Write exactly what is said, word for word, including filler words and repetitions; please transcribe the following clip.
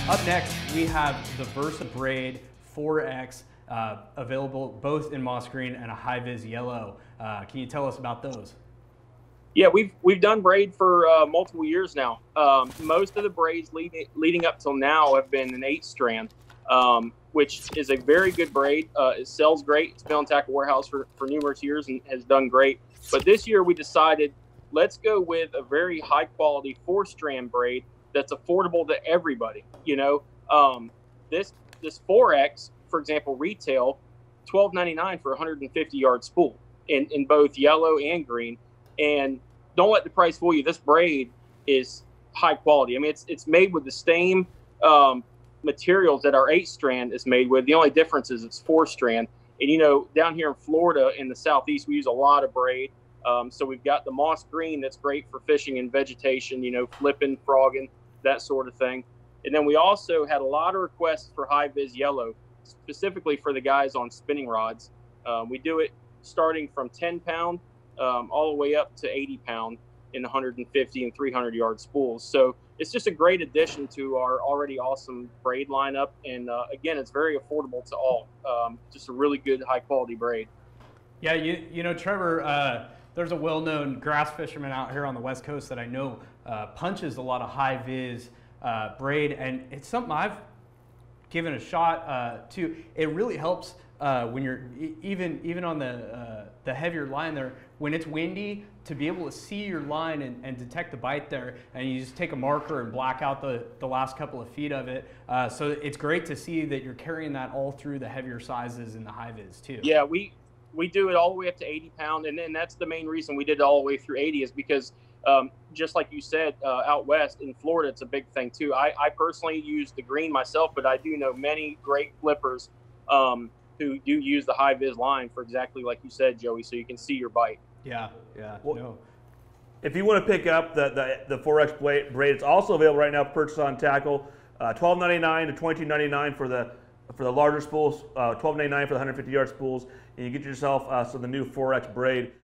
Up next, we have the Vursa Braid four X uh, available both in moss green and a high-vis yellow. Uh, can you tell us about those? Yeah, we've we've done braid for uh, multiple years now. Um, most of the braids leading leading up till now have been an eight strand, um, which is a very good braid. Uh, it sells great. It's been on Tackle Warehouse for, for numerous years and has done great. But this year we decided, let's go with a very high quality four strand braid that's affordable to everybody. You know, um, this this four X, for example, retail twelve ninety-nine for a one hundred fifty yard spool in, in both yellow and green. And don't let the price fool you. This braid is high quality. I mean, it's it's made with the same um, materials that our eight strand is made with. The only difference is it's four strand. And you know, down here in Florida in the southeast, we use a lot of braid. Um, so we've got the moss green that's great for fishing and vegetation, you know, flipping, frogging, that sort of thing. And then we also had a lot of requests for high vis yellow, specifically for the guys on spinning rods. Um, we do it starting from ten pound um, all the way up to eighty pound in one hundred fifty and three hundred yard spools. So it's just a great addition to our already awesome braid lineup. And uh, again, it's very affordable to all. Um, just a really good high quality braid. Yeah, you, you know, Trevor, uh, there's a well-known grass fisherman out here on the West Coast that I know uh, punches a lot of high-vis uh, braid, and it's something I've given a shot uh, to. It really helps uh, when you're e even even on the uh, the heavier line there, when it's windy, to be able to see your line and, and detect the bite there, and you just take a marker and black out the, the last couple of feet of it. Uh, so it's great to see that you're carrying that all through the heavier sizes in the high-vis too. Yeah, we we do it all the way up to eighty pound, and then that's the main reason we did it all the way through eighty is because um, just like you said, uh, out west in Florida, it's a big thing too. I, I personally use the green myself, but I do know many great flippers um, who do use the high vis line for exactly like you said, Joey, so you can see your bite. Yeah, yeah, well, no. If you want to pick up the, the, the four X braid, it's also available right now, purchase on Tackle, uh, twelve ninety-nine to twenty-two ninety-nine for the for the larger spools, uh, twelve ninety-nine for the one hundred fifty yard spools, and you get yourself uh, so the new four X braid.